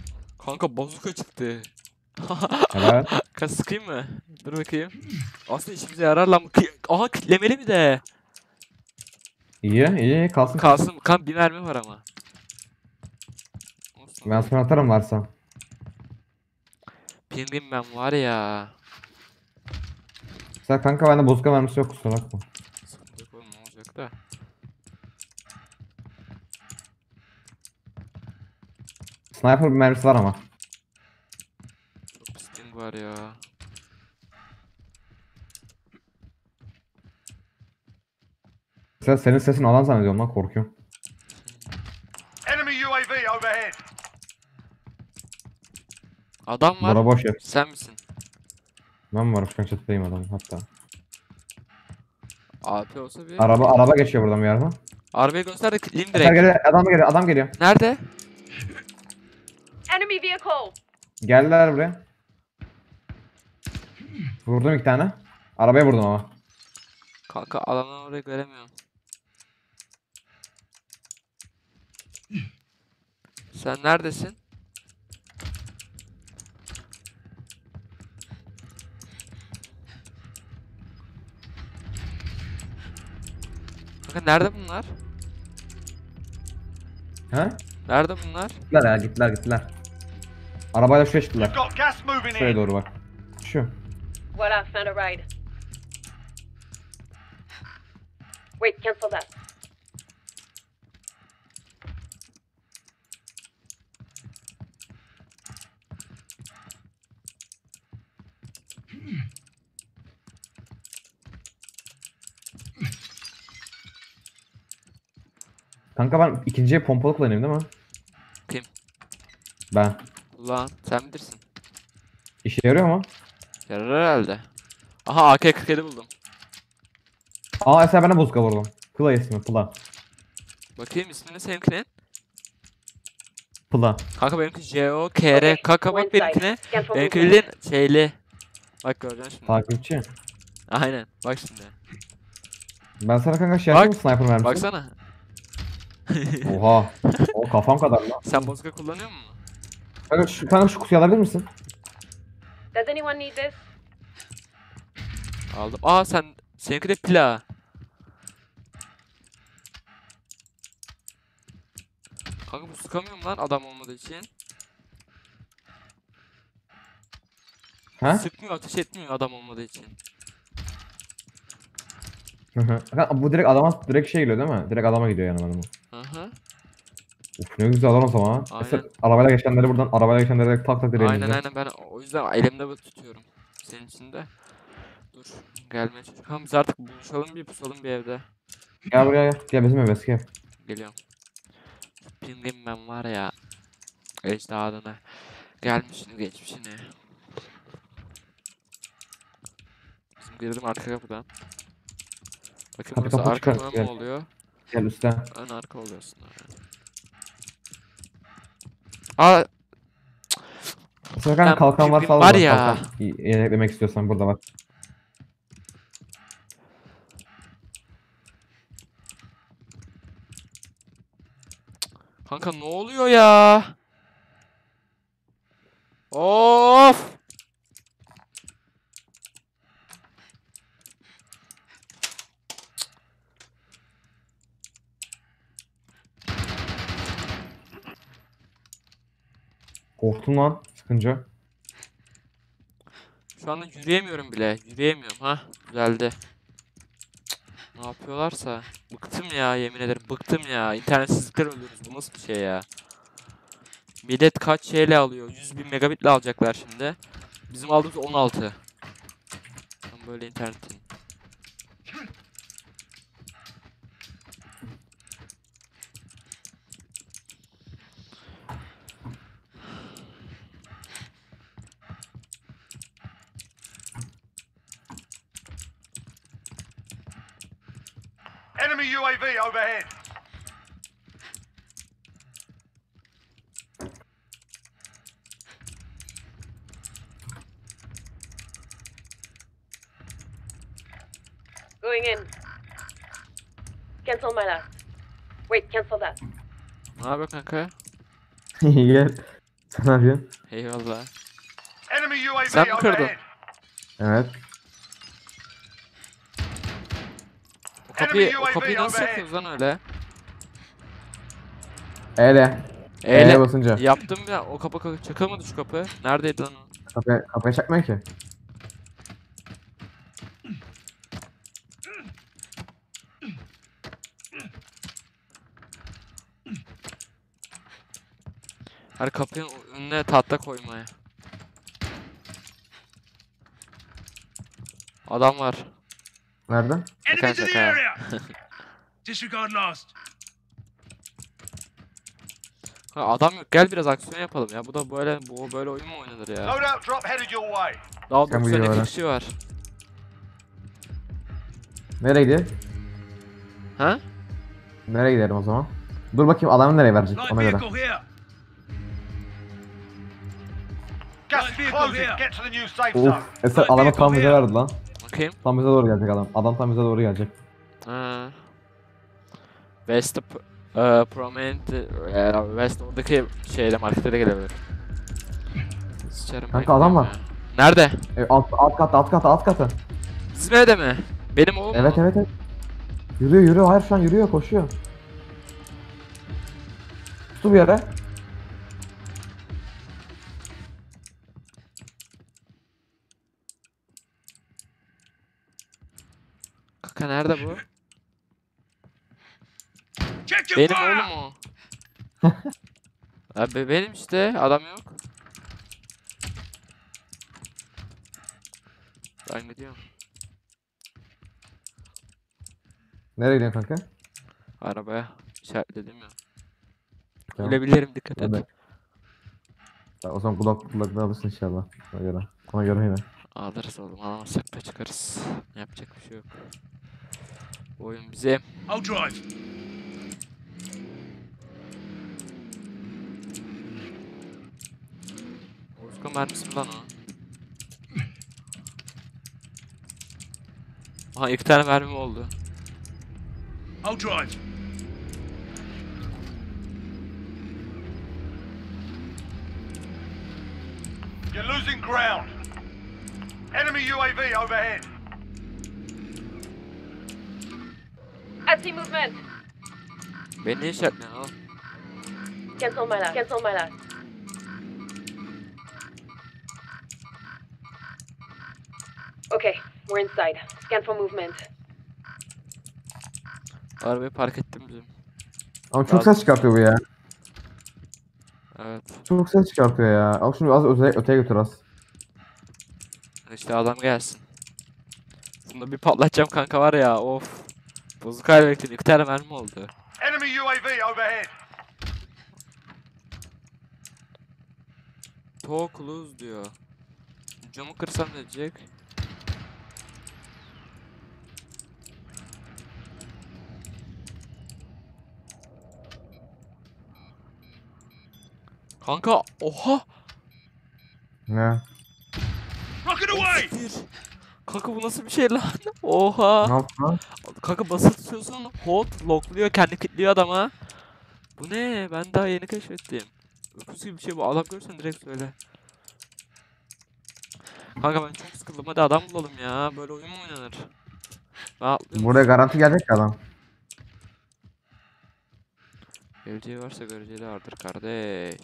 B: Helal.
A: Kanka sıkayım mı? Dur bakayım. Aslında işimize yarar lan. Aha kitlemeli mi de?
B: İyi kalsın.
A: Kalsın. Bir mermi var ama. Olsun.
B: Ben sonra atarım varsa.
A: Pingim ben var ya.
B: Sen kanka bende bozuk mermisi yok, kusura bakma.
A: Sıkıntı yok oğlum, ne olacak da.
B: Sniper mermisi var ama.
A: Çok pis ping var ya.
B: Senin sesin alan zannediyorum lan, korkuyorum.
C: Enemy UAV overhead.
A: Adam var.
B: Bora boş ver.
A: Sen misin?
B: Ben varım şu an, çatıdayım adam hatta.
A: AP olsa bir.
B: Araba geçiyor buradan bir yerden.
A: Arabayı göster de kilitleyeyim
B: Geliyor,
A: direkt.
B: adam geliyor.
A: Nerede?
D: Enemy vehicle.
B: Geldiler buraya. Vurdum 2 tane. Arabaya vurdum ama.
A: Kanka alanı orayı göremiyorum. Sen neredesin? Kanka nerede bunlar?
B: He?
A: Nerede bunlar?
B: Gittiler. Arabayla şuraya
C: You've
B: çıktılar.
C: got gas moving
B: Şuraya
C: in.
B: doğru bak. Şu.
D: Voila, found a ride. Wait, cancel that.
B: Kanka ben ikinciye pompalı kullanayım değil mi?
A: Kim?
B: Ben.
A: Ulan sen bilirsin.
B: İşe yarıyor mu?
A: Yarar herhalde. Aha AK-47 buldum.
B: Aa Eser, ben de bozuk vurdum. Kıla ismi Pıla.
A: Bakayım ismini seninkinin.
B: Pula.
A: Kanka benimki JOKR. Kanka bak benimkine.
D: Scan for
A: Benimki
D: movement.
A: bildiğin şeyli. Bak göreceksin şimdi.
B: Takipçi.
A: Aynen. Bak şimdi.
B: Ben sana kanka şey
A: Bak,
B: yapayım mı sniper mermisi?
A: Baksana.
B: Oha. O kafam kadar lan.
A: Sen bozka kullanıyor musun?
B: Kanka şu kutuyu alabilir misin?
D: Does anyone need this?
A: Aldım. Aa seninki de pila. Kanka bu sıkamıyorum lan adam olmadığı için.
B: Ha?
A: Sıkmıyor, ateş etmiyor adam olmadığı için.
B: Hı hı. Kanka bu direkt şey geliyor değil mi? Direkt adama gidiyor yani adamı.
A: Aha.
B: Uf ne güzel adam o zaman.
A: Aynen.
B: Mesela arabayla geçenleri direkt tak tak direkt
A: Aynen
B: elimizde.
A: ben o yüzden elimde böyle tutuyorum. Senin için de. Dur. Gelmeye çalışıyorum. Tamam biz artık buluşalım bir pusalım bir evde.
B: Gel buraya gel. Gel bizim eve eski ev.
A: Geliyorum. Pingim ben var ya. Ecdadına. Gelmişini geçmişini. Bizim girdim arka kapıdan. Bakın
B: Kapı
A: burası
B: kapı
A: arka
B: çıkar,
A: ön
B: gel.
A: mü oluyor?
B: Gel üstten.
A: Ön arka oluyorsun. Aa
B: Mesela kanka
A: Ben
B: kalkan varsa
A: pingvin
B: al.
A: var
B: bak,
A: ya.
B: kalkan. Yedeklemek istiyorsan burada var.
A: kanka ne oluyor ya? Of!
B: Korktum lan. Sıkınca.
A: Şu anda yürüyemiyorum bile. Yürüyemiyorum ha. Düzeldi. Ne yapıyorlarsa. Bıktım ya yemin ederim. Bıktım ya. İnternetsizlikler ölüyoruz. Bu nasıl bir şey ya? Millet kaç şeyle alıyor? 100.000 megabitle alacaklar şimdi. Bizim aldığımız 16. Ben böyle internetin.
C: Enemy UAV overhead.
D: Going in. Cancel my last. Wait, cancel that.
A: Ne haber kanka?
B: Gel. Sen ne yapıyorsun?
A: Eyvallah.
C: Enemy UAV
A: Sen mi kırdın?
C: overhead.
B: Evet.
A: O kapıyı nasıl yapıyoruz lan öyle?
B: Eyle.
A: Eyle
B: basınca.
A: yaptım ya. O kapı çakılmadı şu kapı. Neredeydi lan o?
B: Kapıya çakmıyor ki.
A: Her kapının önüne tahta koymaya. Adam var.
B: Nerede?
E: Enemies in the
A: şaka.
E: area! Disregard last.
A: Ha, adam yok. Gel biraz aksiyon yapalım ya. Bu da böyle oyun mu oynanır ya?
C: Loadout drop headed your way.
A: Daha
B: Sen
A: 92
B: biliyor
A: kişi var.
B: Nereye gidiyor?
A: Ha?
B: Nereye gidelim o zaman? Dur bakayım adamı nereye verecek
E: Light
B: ona göre.
E: vehicle here.
C: Gas
E: Right
C: is
E: vehicle
C: closing.
E: here.
C: Get to the new safe zone.
B: Uf. Eser adamı tam bize verdi lan.
A: Bakayım.
B: Tam bize doğru gelecek adam. Adam tam bize doğru gelecek.
A: Ha. West Prominent West oradaki şeyde markete de gelebilir. Sıçarım
B: Kanka
A: ben
B: adam
A: ya.
B: var.
A: Nerede?
B: Alt katı.
A: Bizim evde mi? Benim oğlum mu?
B: Evet. Yürüyor. Hayır şu an yürüyor koşuyor. Tuttu bir yere.
A: Kanka nerede bu?
E: Check your
A: Benim
E: fire!
A: oğlum o. Abi benim işte adam yok. Ben gidiyorum.
B: Nereye gidiyorsun kanka?
A: Arabaya işaretledim ya.
B: Tamam.
A: Ölebilirim dikkat et.
B: Evet. Ya, o zaman kulaklığı alırsın inşallah. Ona göre yine.
A: Alırız oğlum alamazsak da çıkarız. Yapacak bir şey yok. Bu oyun bize
E: I'll drive.
A: Shotgun mermisi mi lan o? Aha 2 tane mermim oldu.
E: Hold drive.
C: You're losing ground. Enemy UAV overhead.
D: I see movement.
A: Beni ne işaretliyorsun oğlum?
D: Cancel my last. Cancel my last. Okay, we're inside. Scan for movement.
A: Arabayı park ettim bizim.
B: Ama çok ses çıkartıyor bu ya.
A: Evet.
B: Çok ses çıkartıyor ya. Al şunu az öteye götür az.
A: İşte adam gelsin. Bunu bir patlatacağım kanka var ya of. Bozuk hal bekledim. 2 tane mermi oldu.
C: Enemy UAV overhead.
A: Talk loose diyor. Camı kırsam ne diyecek? Kanka oha!
B: Ne?
E: Rocket away!
A: Siktir. Kanka bu nasıl bir şey lan? Oha!
B: Ne yaptın lan?
A: Kanka basılı tutuyorsun hold lockluyor kendi kilitliyor adama. Bu ne? Ben daha yeni keşfettim. Öküz gibi bir şey bu. Adam görürsen direkt söyle. Kanka ben çok sıkıldım. Hadi adam bulalım ya. Böyle oyun mu oynanır? Ben atlıyorum.
B: Buraya garanti gelecek ya adam.
A: Geleceği varsa göreceği de vardır kardeş.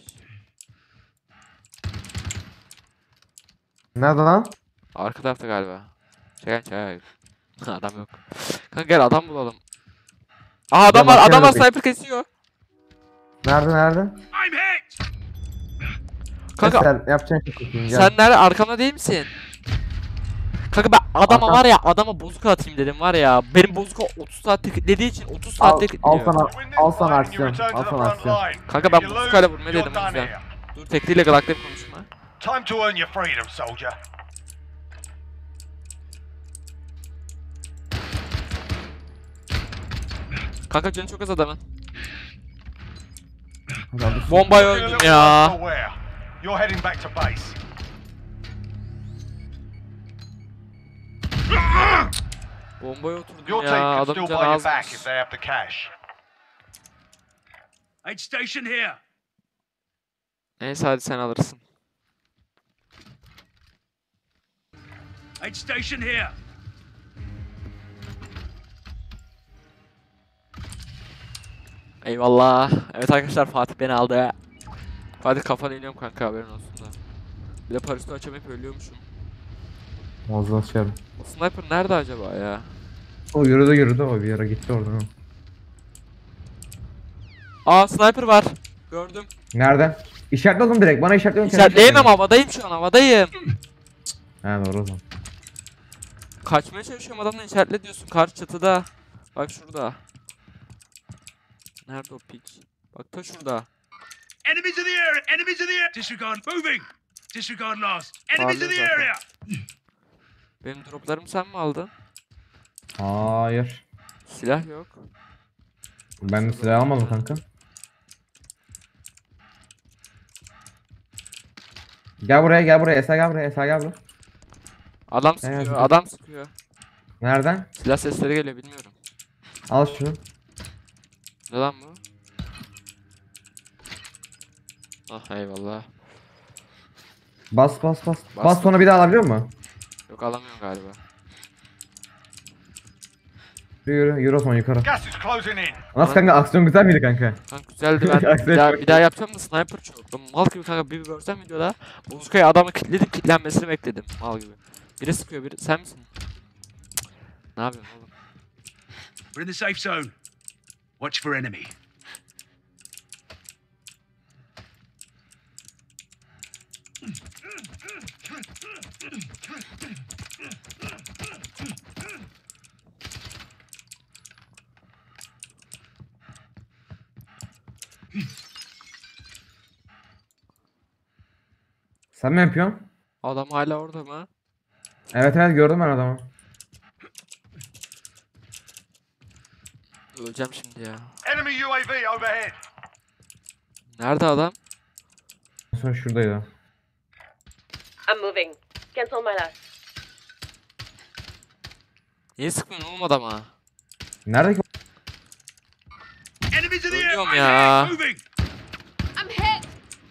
B: Nerede lan?
A: Arka tarafta galiba. Çek. Adam yok. Kanka gel adam bulalım. Aa adam var. Adam var sniper kesiyor.
B: Nerede?
E: I'm hit!
A: Kanka
B: Sen yapacağın şey kötüyüm gel.
A: sen nerede? Arkamda değil misin? Kanka ben adama
B: Arkam-
A: var ya adama bozuka atayım dedim var ya. Benim bozuka 30 saat dediği için 30
B: Al,
A: saatte
B: al
A: kilitliyor.
B: sana,
C: Win this
B: al sana
C: fight and you
B: aksiyon.
C: return to
B: Al
C: the
B: sana
C: front
B: aksiyon.
C: line.
A: Kanka ben
C: If you
A: bozukayla
C: lose,
A: vurmaya
C: you're
A: dedim o
C: done
A: yüzden.
C: here.
A: Dur tekliyle galaklayıp konuşma.
C: Time to earn your freedom, soldier.
A: Kanka canı çok az adamın.
B: Hadi al.
A: Bombayı
C: Looking a
A: öldüm
C: little
A: ya.
C: self-aware. You're heading back to base.
A: Bombaya oturdum
C: Your
A: ya.
C: team can
A: Adamın
C: still
A: canı
C: pay you
A: azmış.
C: back if they have the cash.
E: Aid station here.
A: Neyse hadi sen alırsın.
E: Aid station here.
A: Eyvallah. Evet arkadaşlar Fatih beni aldı. Fatih kafanı iniyorum kanka haberin olsun da. Bir de paraşütü açamayıp ölüyormuşum.
B: Ağzına sıçarım.
A: O sniper nerede acaba ya?
B: O yürüdü o bir yere gitti oradan.
A: Aa sniper var. Gördüm.
B: Nerede? İşaretle oğlum direkt bana işaretle oğlum.
A: İşaretleyemem havadayım şu an havadayım.
B: He doğru o zaman.
A: Kaçmaya çalışıyorum adamla işaretle diyorsun karşı çatıda. Bak şurada. Nerede o piç? Bak ta şurada.
E: Enemies in the area! Enemies in the area! Disregard. Moving! Disregard last. Enemies in the
A: Parlıyor zaten.
E: area!
A: Benim droplarımı sen mi aldın?
B: Hayır.
A: Silah yok.
B: Ben de silah almadım kanka. Gel buraya Esa gel buraya.
A: Adam
B: Evet.
A: sıkıyor, adam sıkıyor.
B: Nereden?
A: Silah sesleri geliyor bilmiyorum.
B: Al şunu.
A: Ne lan bu? Ah eyvallah.
B: Bas.
A: Bas.
B: Bas sonra bir daha alabiliyor musun?
A: Yok alamıyorum galiba.
B: Yürü o zaman yukarı.
C: Gas is closing in.
B: Nasıl kanka aksiyon güzel miydi kanka?
A: Kanka güzeldi ben bir daha yapacağım da sniper çok. Ben mal gibi kanka bir görsem videoda Bozukaya adamı kilitledim kilitlenmesini bekledim mal gibi. Biri sıkıyor biri sen misin? Cık, ne yapıyorsun oğlum?
E: We're in the safe zone. Watch for enemy.
B: Sen mi yapıyorsun?
A: Adam hala orada mı?
B: Evet gördüm ben adamı.
A: Öleceğim şimdi ya.
C: Enemy UAV overhead.
A: Nerede adam?
B: Sonra şuradaydı.
D: I'm moving. Cancel my last.
A: Niye sıkmıyorsun oğlum adama?
B: Nerede ki?
E: Enemies in the air.
A: Ölüyorum
E: I'm
A: ya.
E: hit. Moving.
F: I'm hit.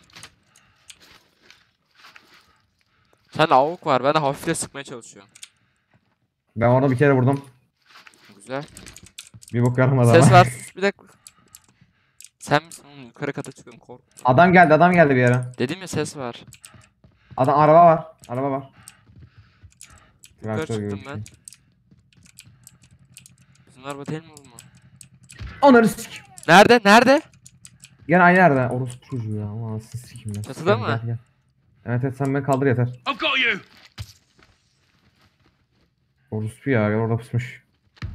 A: Sen de avuk var. Ben de hafifle sıkmaya çalışıyorum.
B: Ben orada bir kere vurdum.
A: Güzel.
B: Bir bok yaramadı
A: Ses
B: ama.
A: var. Bir dakika. Sen misin oğlum? Yukarı kata çıkıyorum. Kork.
B: Adam geldi bir yere.
A: Dedim ya ses var.
B: Adam araba var. Araba var.
A: Yukarı
B: Traktör gibi
A: çıktım
B: bir
A: ben.
B: şey.
A: Bizim araba değil mi oğlum o?
B: Onları sik.
A: Nerede? Nerede?
B: Gene aynı yerde. Orospu çocuğu ya. Aman anasını sikim ya.
A: Çatıda
B: Gel,
A: mı?
B: gel. Evet evet sen beni kaldır yeter.
E: I've got you.
B: Orospu ya gel orada pusmuş.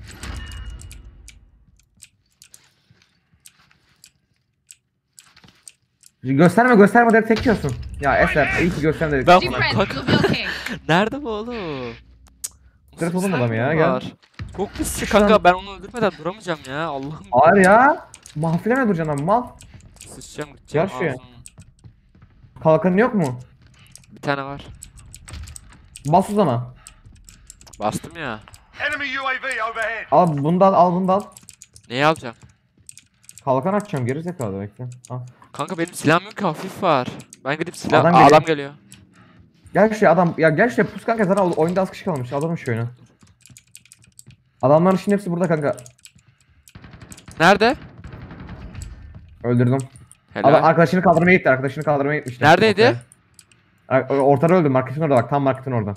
B: Gösterme direkt tekiyorsun. Ya Eser iyi ki gösterme dedik.
A: Ben-
F: Deep
A: Ulan
F: breath.
A: kalk.
F: You'll be okay.
A: Nerede bu oğlum?
B: Direkt
A: Nasıl
B: oğlum
A: bir
B: adam ya,
A: sniper
B: gel.
A: var? Çok pis kanka, ben onu öldürmeden duramayacağım ya. Allah'ım.
B: Hayır ya. Mahfile mi duracaksın abi mal?
A: Sıçacağım gideceğim.
B: Gel şuraya.
A: ağzına.
B: Kalkanın yok mu?
A: Bir tane var.
B: Bas o zaman.
A: Bastım ya.
C: Enemy UAV overhead.
B: Al bunu da al bunu da al.
A: Neyi alacağım?
B: Kalkan açacağım geri zekalı bekle. Al.
A: Kanka benim silahım yok ki, hafif var. Ben gidip silah...
B: Adam
A: Aa,
B: geliyor.
A: adam geliyor.
B: Gel şuraya adam ya gel şuraya pus kanka zaten oyunda az kişi kalmış adamın şu oyunu. Adamların şimdi hepsi burada kanka.
A: Nerede?
B: Öldürdüm.
A: Helal.
B: Adam arkadaşını kaldırmaya gitmişti.
A: Neredeydi?
B: Ortada öldü marketin orada bak tam marketin orada.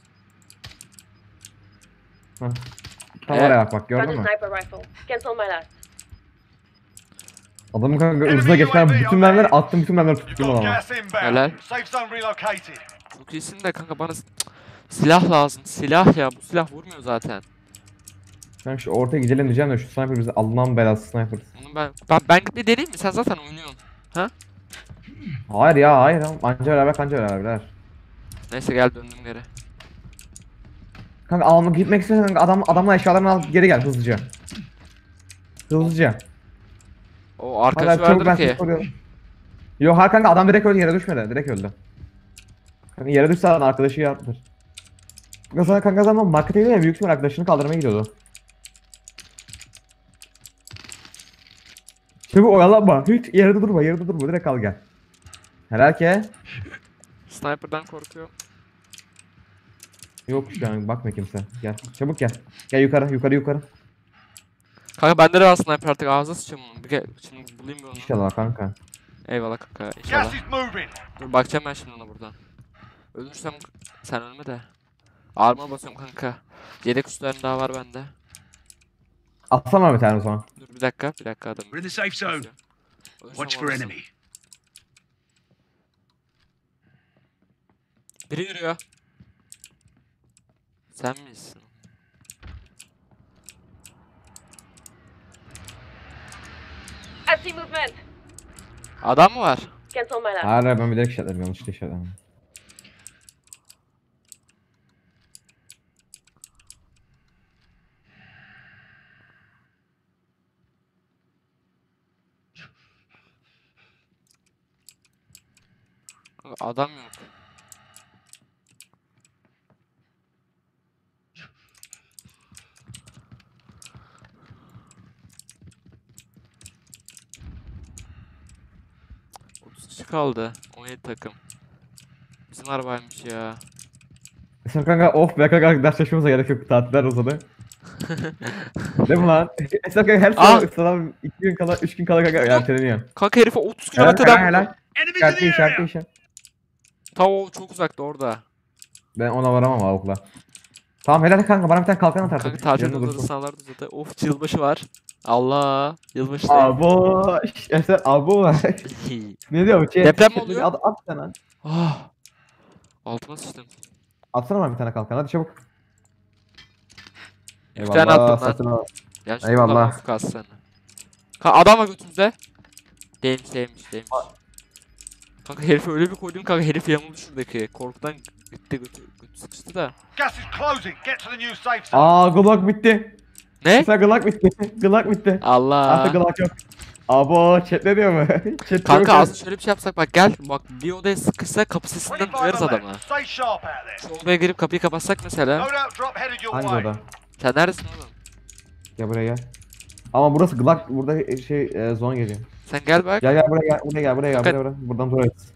B: Hah. Tam
A: Evet.
B: oraya bak
D: Found
B: gördün
D: a
B: mü?
D: sniper rifle. Cancel my last.
B: Adamın kanka hızına geçten bütün mermileri attım bütün mermileri
C: You've
B: tuttum
C: got
B: adama.
C: gas inbound.
A: Helal.
C: Safe zone relocated.
A: Çok iyisin de kanka, bana silah lazım. Silah ya, bu silah vurmuyor zaten.
B: Ben şu ortaya gidelim diyeceğim de şu sniper bizi Allah'ın belası sniper.
A: Onu ben bir deneyeyim mi? Sen zaten oynuyorsun.
B: Hayır ya hayır anca beraber.
A: Neyse gel, döndüm geri.
B: Kanka almak gitmek istiyorsan kanka adamla eşyalarını al geri gel hızlıca. Hızlıca.
A: O arkadaşı
B: Hala çabuk
A: vardır
B: ben
A: ki.
B: sizi koruyorum. Yok hayır kanka adam direkt öldü yere düşmedi direkt öldü. Kanka yere düşse adam arkadaşı yaptır. Kanka zaman markete gidiyor ya büyük ihtimal arkadaşını kaldırmaya gidiyordu. Çabuk oyalanma hiç yerde durma direkt al gel. Helal ki.
A: Sniper'dan korkuyorum.
B: Yok şu an bakma kimse gel çabuk gel. Gel yukarı.
A: Kanka bende de var sniper, artık ağzına sıçayım onu. Bir şimdi bulayım bir onu.
B: İnşallah kanka.
A: Eyvallah kanka,
C: Gas
A: inşallah.
C: is moving.
A: Dur bakacağım ben şimdi ona buradan. Ölürsem sen ölme de. Arma basıyorum kanka. Yedek uçlarım daha var bende.
B: Atsana bir tane o zaman.
A: Dur bir dakika adam.
E: We're in the safe zone.
A: Ölürsem
E: Watch for
A: olmasın.
E: enemy.
A: Biri yürüyor. Sen misin?
D: I see movement.
A: Adam mı var?
D: Cancel my last.
B: Hayır ben bilerek işaretledim yanlışlıkla işaretledim.
A: Kanka adam yok. Kişi kaldı. 17 takım. Bizim arabaymış ya.
B: Sen kanka of be kanka ders çalışmamıza gerek yok tatiller uzadı. Değil mi lan? Sen kanka her
A: Ah!
B: sınav 2 gün kala 3 gün kala kanka erteleniyor.
A: Kanka herife 30
B: Helal
A: kilometreden
B: helal
A: vurdum.
B: helal.
E: Enemies in the area.
B: İşaretli.
A: Ta o çok uzakta orada.
B: Ben ona varamam avukla. Tamam helal kanka bana bir tane kalkan atar.
A: Kanka tatil
B: Yanında
A: odaları
B: dursun.
A: sağlardı zaten. Of, yılbaşı var. Allah. Yılbaşı da.
B: Abo. Eser abo var. Ne diyor bu?
A: Deprem mi oluyor?
B: At sana.
A: Ah. Altıma sıçtım.
B: Atsana bana bir tane kalkan hadi çabuk.
A: Bir tane attım lan.
B: satın al.
A: Ya şu
B: Eyvallah.
A: Eyvallah. Kalsın sen. Adam var götümüzde. Değilmiş. Kanka herife öyle bir koydum kanka, herif yamuldu şuradaki. Korkudan gitti, götü sıkıştı da.
C: Gas is closing. Get to the new safe zone.
B: Glock bitti.
A: Ne?
B: Sen Glock bitti. Glock bitti.
A: Allah.
B: Artık Glock yok. Abo chat ne diyor mu? Chat
A: Kanka
B: diyor mu?
A: aslında şöyle bir şey yapsak bak gel. Bak bir odaya sıkışsa kapı sesinden
C: 25
A: duyarız
C: are
A: adamı.
C: left. Stay sharp out there.
A: Şu odaya girip kapıyı kapatsak mesela.
C: Loadout drop headed your
B: Hangi
C: way.
B: oda?
A: Sen neredesin oğlum?
B: Gel buraya gel. Ama burası Glock, burada zone geliyor.
A: Sen gel bak.
B: Gel buraya gel, buraya gel, buraya gel,
A: Dikkat.
B: buraya. Buradan durarız.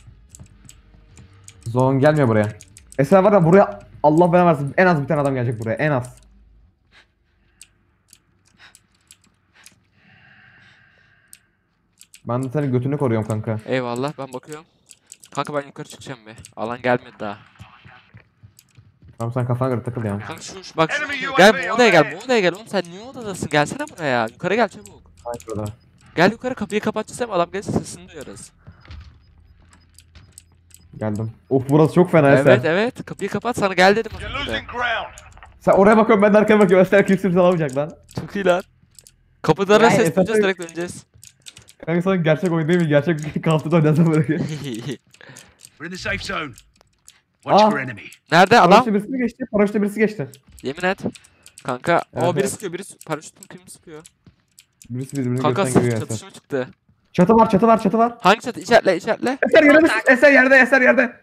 B: Zone gelmiyor buraya. Eser var ya buraya Allah belanı versin en az bir tane adam gelecek buraya en az. Ben de senin götünü koruyorum kanka.
A: Eyvallah ben bakıyorum. Kanka ben yukarı çıkacağım be. Alan gelmedi daha.
B: Tamam sen kafana göre takıl yani.
A: Kanka şu bak şu
C: Enemy
A: gel
C: UAV
A: bu odaya gel
C: overhead.
A: bu odaya gel oğlum sen niye odadasın gelsene buraya yukarı gel çabuk.
B: Hangi oda?
A: Gel yukarı kapıyı kapatacağız hem adam gelirse sesini duyarız.
B: Geldim. Of burası çok fena Eser.
A: Evet evet kapıyı kapat sana gel dedim. az
C: You're
A: önce.
C: losing ground.
B: Sen oraya bakıyorum ben de arkaya bakıyorum. Eser kimse alamayacak lan.
A: Çok iyi lan. Kapılara
B: Ya,
A: ses
B: Efe-
A: duyacağız direkt döneceğiz.
B: Kanka sana gerçek oyun değil mi? Gerçek Call oynasam böyle.
E: We're in the safe zone. Watch
B: Ah.
E: for enemy.
A: Nerede adam?
B: Paraşütle birisi mi geçti? Paraşütle birisi geçti.
A: Yemin et. Kanka
B: Evet,
A: o biri
B: evet.
A: sıkıyor biri paraşütün kimi sıkıyor.
B: Birisi birbirini
A: Kanka
B: gökten giriyor Eser.
A: çatışma çıktı.
B: Çatı var çatı var çatı var.
A: Hangi çatı? İşaretle işaretle.
B: Eser yere düş. Eser yerde Eser yerde.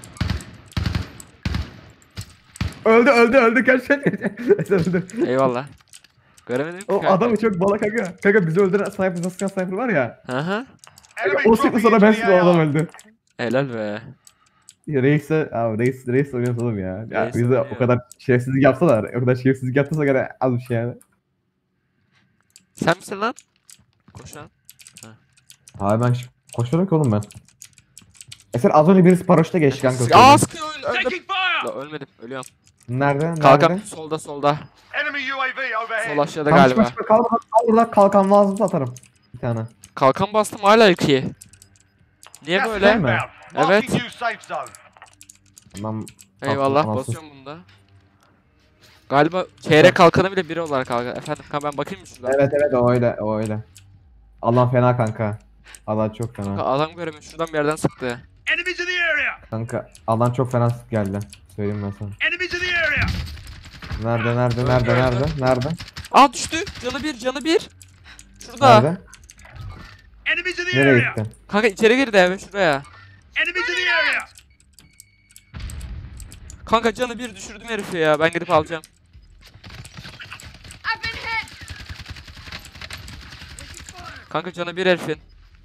B: Öldü gerçekten. Eser öldü.
A: Eyvallah. Göremedim ki
B: O
A: kanka.
B: adamı çok bala kanka. Kanka bizi öldüren sniper sıkan sniper var ya.
A: Hı hı.
C: Enemy
B: O sıktı
C: dropping
B: sonra
C: into
B: ben
C: the
B: sıktım adam
C: AR.
B: öldü.
A: Helal be.
B: Ya reis oynuyoruz oğlum ya. Ya
A: Reis
B: bize
A: oynuyor.
B: o kadar şerefsizlik yapsalar, o kadar şerefsizlik yaptıysa gene az bir şey yani.
A: Sen misin lan? Koşan.
B: Abi ben koşuyorum ki oğlum ben. Eser az önce birisi paraşütle geçti kanka.
A: Aa sıkıyor öldüm.
E: Taking fire!
A: La, ölmedim ölüyorum.
B: Nerede? Nerede?
A: Kalkan solda.
C: Enemy UAV overhead.
A: Sol aşağıda
B: Tamam,
A: galiba.
B: çıkma, kal burada kalkan lazım atarım. Bir tane.
A: Kalkan bastım hala 2'ye. Niye
C: Gas is
A: böyle?
B: mi?
C: inbound.
A: Evet.
C: Marking new safe zone.
B: Tamam.
A: Eyvallah
B: Kalkan
A: basıyorum bunda. Galiba çeyrek kalkanı bile biri olarak kalkan. Efendim kanka ben bakayım mı şuradan?
B: Evet o öyle. Allah fena kanka. Allah çok
A: Kanka
B: fena.
A: adam göremiyorum şuradan bir yerden sıktı.
E: Enemies in the area!
B: Kanka Allah çok fena geldi. Söyleyeyim ben sana.
E: Enemies in the area!
B: Nerede?
A: Aa düştü. Canı bir. Şurada.
B: Nerede?
E: Enemies in the
B: Nereye
E: area!
B: gitti?
A: Kanka içeri girdi eve şuraya.
E: Enemies in the area!
A: Kanka canı bir düşürdüm herifi ya. Ben gidip alacağım.
F: I've been hit.
A: Kanka canı bir herifin.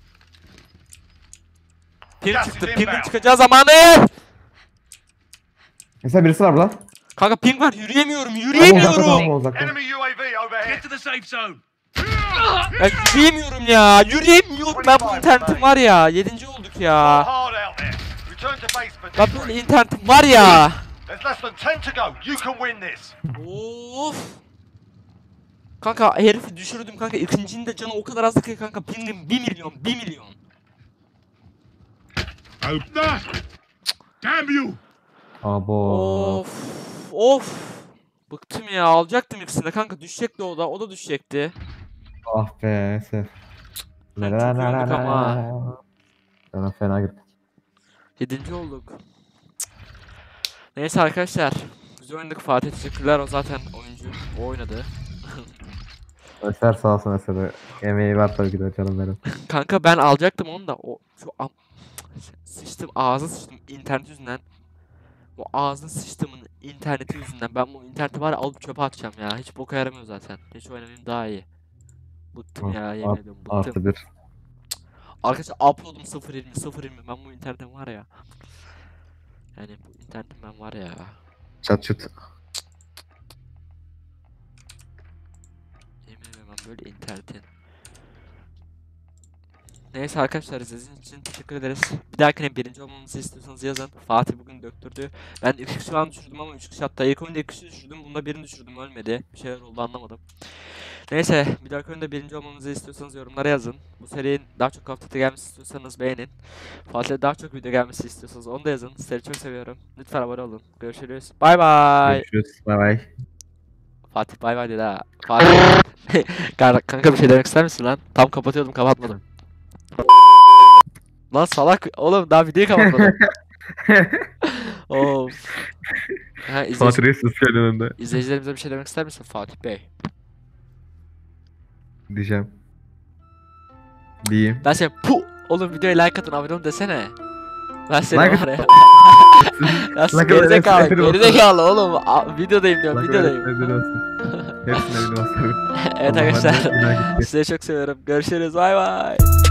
A: Ping
C: Gas
A: çıktı.
C: is
A: Ping'in
C: inbound.
A: çıkacağı zamanı.
B: Mesela birisi var burada.
A: Kanka ping var. Yürüyemiyorum.
B: Tamam uzakta.
C: Enemy UAV overhead.
E: Get to the safe zone!
A: Ya yürüyemiyorum ya. Yürüyemiyorum. Ben bu internetim var ya. 7. olduk ya.
C: Hard out there. Return to base for
A: Ben
C: debrief.
A: böyle internetim var ya.
C: There's less than 10 to go. You can win this.
A: Of. Kanka herifi düşürdüm kanka. İkincinin de canı o kadar azdı ki kanka. Ping'im 1 milyon.
E: Open! Damn you!
B: Abo.
A: Of. Bıktım ya. Alacaktım ikisini de kanka. Düşecekti o da. O da düşecekti.
B: Ah be Eser.
A: Çok yorulduk ama.
B: Bana fena gitti.
A: 7. olduk. Neyse arkadaşlar. Güzel oynadık Fatih. Teşekkürler. O zaten oyuncu. O oynadı.
B: Eser sağ olsun Eser'e. Emeği var tabii ki de canım benim.
A: Kanka ben alacaktım onu da. O şu sıçtım. Ağzına sıçtım internet yüzünden. O ağzına sıçtımın interneti yüzünden. Ben bu interneti var ya alıp çöpe atacağım ya. Hiç boka yaramıyor zaten. Hiç oynamayayım daha iyi. Bıktım ya yemin ediyorum bıktım.
B: Artı bir.
A: Arkadaşlar upload'um 0.20. Ben bu internetim var ya. Yani bu internetim ben var ya.
B: Çat çut.
A: Yemin ediyorum ben böyle internetin. Neyse arkadaşlar izlediğiniz için teşekkür ederiz. Bir dahakine birinci olmamızı istiyorsanız yazın. Fatih bugün döktürdü. Ben 2 kişi falan düşürdüm ama 3 kişi hatta ilk oyunda 2 kişi düşürdüm. Bunda birini düşürdüm ölmedi. Bir şeyler oldu anlamadım. Neyse bir dahaki oyunda birinci olmamızı istiyorsanız yorumlara yazın. Bu serinin daha çok haftada gelmesi istiyorsanız beğenin. Fatih'e daha çok video gelmesi istiyorsanız onu da yazın. Sizleri çok seviyorum. Lütfen abone olun. Görüşürüz. Bay bay.
B: Görüşürüz. Bay bay.
A: Fatih bay bay dedi ha. Fatih. Kanka bir şey demek ister misin lan? Tam kapatıyordum kapatmadım. Lan salak oğlum daha videoyu kapatmadım. Of. Ha,
B: Fatih'e siz önünde
A: izleyicilerimize bir şey demek ister misin Fatih Bey?
B: diyeceğim. Diyeyim.
A: Ben seni oğlum videoya like atın abone olun desene. Ben seni
B: Like
A: var ya. Ya
B: Like
A: gerizekalı,
B: atın, hepsini
A: gerizekalı oğlum. Videodayım diyorum, videodayım.
B: Hepsine bir basarım.
A: Evet
B: Allah'ım,
A: arkadaşlar,
B: hadi, günah gitti.
A: size çok seviyorum. Görüşürüz, bay bay.